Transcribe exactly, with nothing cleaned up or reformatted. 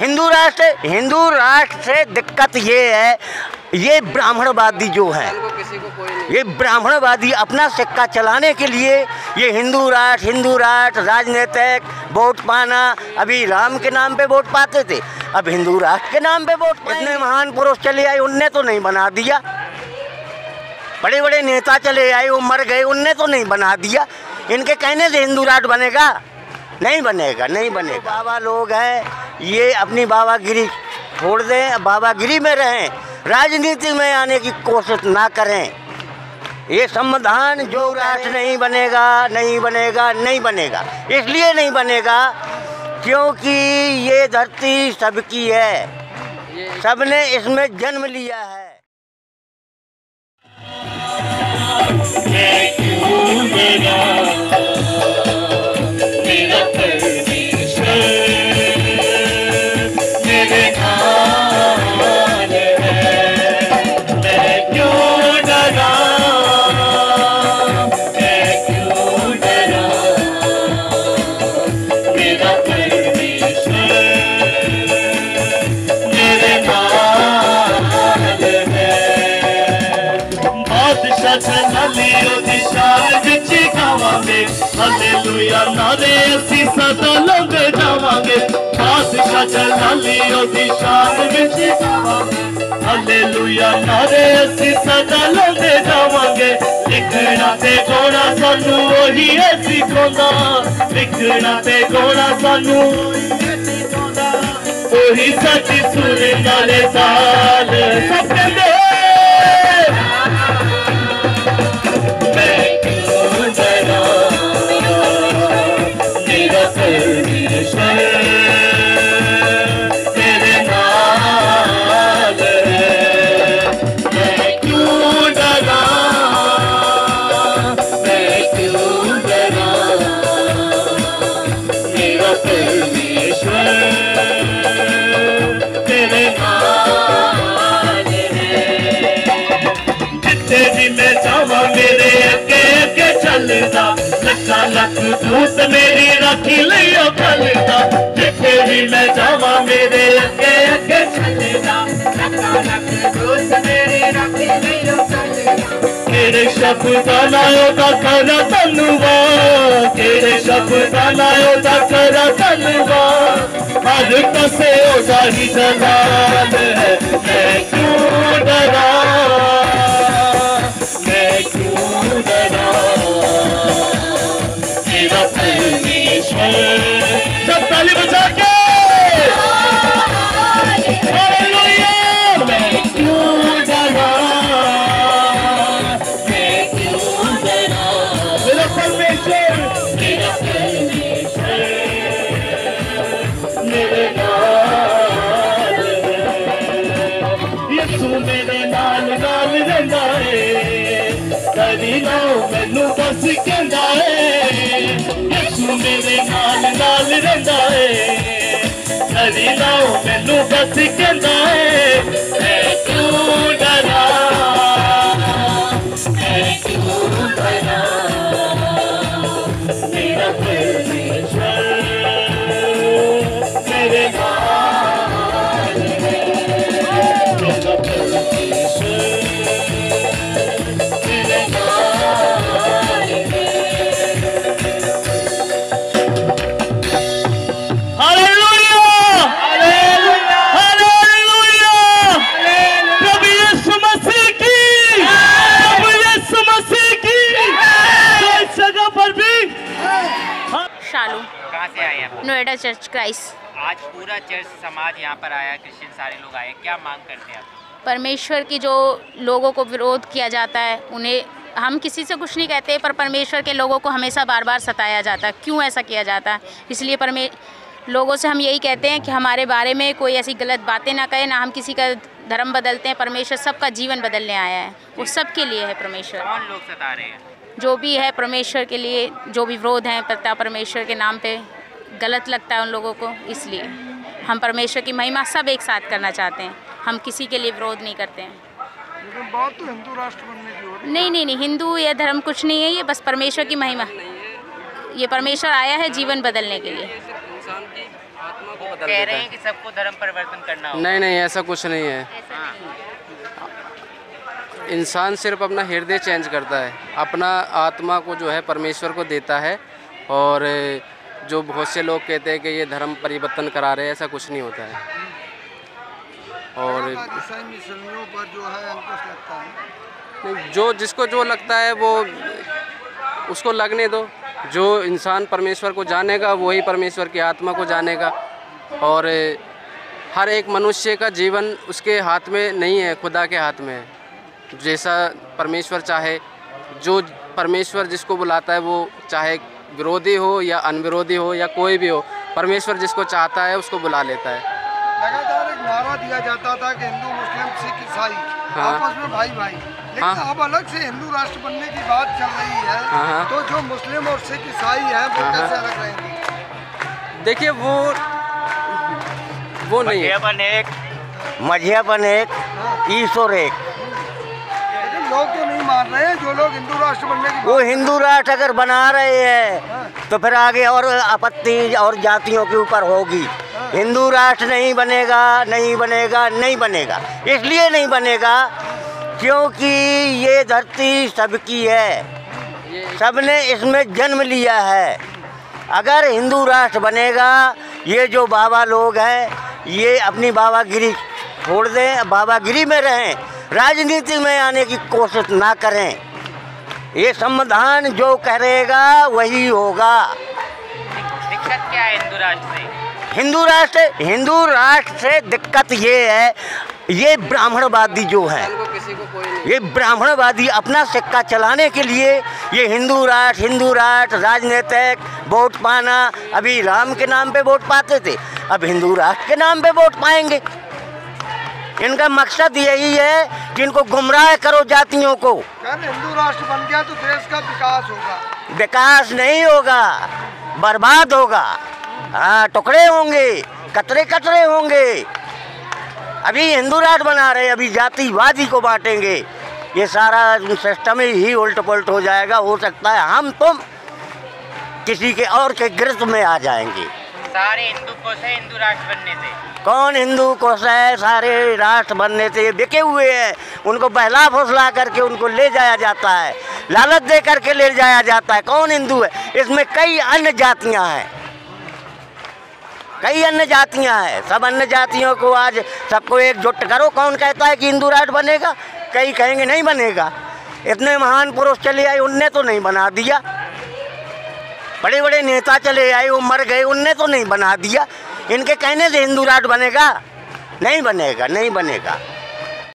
हिंदू राष्ट्र हिंदू राष्ट्र से दिक्कत ये है, ये ब्राह्मणवादी जो है, ये ब्राह्मणवादी अपना सिक्का चलाने के लिए ये हिंदू राष्ट्र हिंदू राष्ट्र राजनीतिक वोट पाना, अभी राम के नाम पे वोट पाते थे, अब हिंदू राष्ट्र के नाम पे वोट पाएंगे। इतने महान पुरुष चले आए, उनने तो नहीं बना दिया। बड़े बड़े नेता चले आए, वो मर गए, उनने तो नहीं बना दिया। इनके कहने से हिंदू राष्ट्र बनेगा? नहीं बनेगा, नहीं बनेगा। बाबा लोग हैं, ये अपनी बाबागिरी छोड़ दें, बाबागिरी में रहें, राजनीति में आने की कोशिश ना करें। ये संविधान जो राष्ट्र नहीं बनेगा, नहीं बनेगा, नहीं बनेगा। इसलिए नहीं बनेगा क्योंकि ये धरती सबकी है, सबने इसमें जन्म लिया है। हालेलुया नारे असी सदा लंघ जावांगे, बादशाह जलाली ओदी शान विच गावांगे। हालेलुया नारे असी सदा लंघ जावांगे, लिखना ते गाना सानू ओही है सिखांदा, लिखना ते गाना सानू ओही सच्ची सुर नाले ताल। सब कहंदे लख दूत मेरी राखी लियो खलदा, जिथे भी मैं जावा मेरे अगे अगे चलदा, लख दूत मेरी राखी लियो खलदा। केड़े शब्द नायो दा करा धन्नवाद, केड़े शब्द नायो दा करा धन्नवाद, हर कसे ओदा ही जलाल है। मैं क्यों डरा, मैं क्यों डरा, सब ताली बजा के हालेलुया। मैं क्यों डरा, मैं क्यों डरा, मेरा परमेश्वर, मेरा परमेश्वर मेरे नाल है। यीशु मेरे नाल नाल रहंदा है, कदी ना मैनू बस कहंदा है। मेरे नाल नाल रहंदा है, कदी ना मैनू बस कहंदा है। मैं क्यों डरा, मैं क्यों डरा, मेरा परमेश्वर मेरे नाल है, मेरा परमेश्वर मेरे नाल है। Noida church Christ. आज पूरा चर्च समाज यहाँ पर आया, क्रिश्चियन सारे लोग आए, क्या मांग करते हैं आप? परमेश्वर की जो लोगों को विरोध किया जाता है, उन्हें हम किसी से कुछ नहीं कहते, पर परमेश्वर के लोगों को हमेशा बार बार सताया जाता है। क्यों ऐसा किया जाता है? इसलिए परमे लोगों से हम यही कहते हैं कि हमारे बारे में कोई ऐसी गलत बातें ना करें, ना हम किसी का धर्म बदलते हैं। परमेश्वर सबका जीवन बदलने आया है, वो सबके लिए है परमेश्वर। कौन लोग सता रहे हैं? जो भी है परमेश्वर के लिए, जो भी विरोध हैं, पता परमेश्वर के नाम पे गलत लगता है उन लोगों को, इसलिए हम परमेश्वर की महिमा सब एक साथ करना चाहते हैं। हम किसी के लिए विरोध नहीं करते हैं। लेकिन बात तो हिंदू राष्ट्र बनने की हो रही है। नहीं नहीं नहीं, हिंदू या धर्म कुछ नहीं है, ये बस परमेश्वर की महिमा। ये परमेश्वर आया है जीवन बदलने के लिए। इंसान की आत्मा को बदल कह देता रहे है। हैं कि सबको धर्म परिवर्तन करना होगा। नहीं नहीं, ऐसा कुछ नहीं है। इंसान सिर्फ अपना हृदय चेंज करता है, अपना आत्मा को जो है परमेश्वर को देता है। और जो बहुत से लोग कहते हैं कि ये धर्म परिवर्तन करा रहे हैं, ऐसा कुछ नहीं होता है। और ईसाई मिशनरियों पर जो है अंकुश लगता है। नहीं, जो जिसको जो लगता है वो उसको लगने दो। जो इंसान परमेश्वर को जानेगा वही परमेश्वर की आत्मा को जानेगा। और हर एक मनुष्य का जीवन उसके हाथ में नहीं है, खुदा के हाथ में है। जैसा परमेश्वर चाहे, जो परमेश्वर जिसको बुलाता है, वो चाहे विरोधी हो या अनविरोधी हो या कोई भी हो, परमेश्वर जिसको चाहता है उसको बुला लेता है। लगातार एक नारा दिया जाता था कि हिंदू मुस्लिम सिख ईसाई हाँ। आपस में भाई भाई, लेकिन हाँ। अब अलग से हिंदू राष्ट्र बनने की बात चल रही है। हाँ, हाँ। तो जो मुस्लिम और सिख ईसाई हैं वो हाँ, कैसे हाँ। अलग रहेंगे? देखिए वो वो नहीं है। मजहबन एक, मजहबन एक, ईश्वर एक। लेकिन लोग तो नहीं मान रहे हैं, जो लोग हिंदू राष्ट्र बनने की वो बात- हिंदू राष्ट्र अगर बना रहे हैं तो फिर आगे और आपत्ति और जातियों के ऊपर होगी। हिंदू राष्ट्र नहीं बनेगा, नहीं बनेगा, नहीं बनेगा। इसलिए नहीं बनेगा क्योंकि ये धरती सबकी है, सबने इसमें जन्म लिया है। अगर हिंदू राष्ट्र बनेगा, ये जो बाबा लोग हैं ये अपनी बाबागिरी छोड़ दें, बाबागिरी में रहें, राजनीति में आने की कोशिश ना करें। ये संविधान जो करेगा वही होगा। दिक्कत क्या है हिंदू राष्ट्र से? हिंदू राष्ट्र हिंदू राष्ट्र से दिक्कत ये है, ये ब्राह्मणवादी जो है, किसी को कोई नहीं। ये ब्राह्मणवादी अपना सिक्का चलाने के लिए ये हिंदू राष्ट्र हिंदू राष्ट्र राजनीतिक वोट पाना, अभी राम के नाम पे वोट पाते थे, अब हिंदू राष्ट्र के नाम पे वोट पाएंगे। इनका मकसद यही है कि इनको गुमराह करो जातियों को। अगर हिंदू राष्ट्र बन गया तो देश का विकास होगा। विकास नहीं होगा, बर्बाद होगा। हाँ, टुकड़े होंगे, कतरे कतरे होंगे। अभी हिंदू राष्ट्र बना रहे, अभी जातिवादी को बांटेंगे। ये सारा सिस्टम ही उल्ट पुल्ट हो जाएगा। हो सकता है हम तुम किसी के और के गिरफ्त में आ जाएंगे। सारे हिंदू खुश है हिंदू राष्ट्र बनने से? कौन हिंदू खुश है? सारे राष्ट्र बनने से बिके हुए हैं। उनको बहला फुसला करके उनको ले जाया जाता है, लालच दे करके ले जाया जाता है। कौन हिंदू है? इसमें कई अन्य जातियां हैं, कई अन्य जातियां हैं। सब अन्य जातियों को आज सबको एकजुट करो। कौन कहता है कि हिंदू राष्ट्र बनेगा? कई कहेंगे नहीं बनेगा। इतने महान पुरुष चले आए, उनने तो नहीं बना दिया। बड़े बड़े नेता चले आए, वो मर गए, उनने तो नहीं बना दिया। इनके कहने से हिंदू राष्ट्र बनेगा? नहीं बनेगा, नहीं बनेगा।